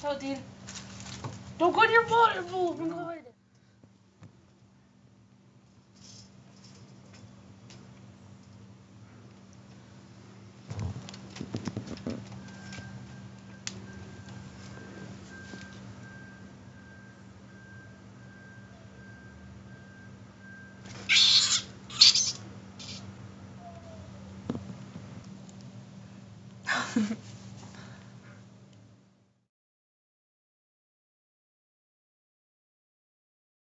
So, Dean, don't go to your water pool. I'm going.